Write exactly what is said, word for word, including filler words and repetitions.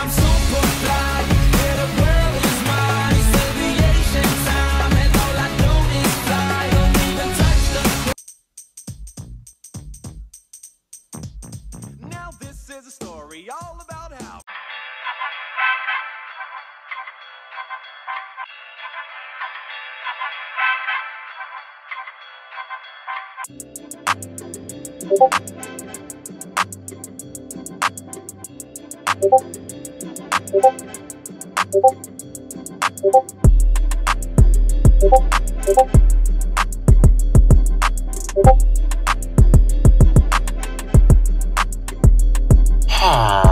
I'm super fly. Yeah, the world is mine. It's aviation time, and all I do is fly. Don't even touch the ground. Now this is a story all about how Ah.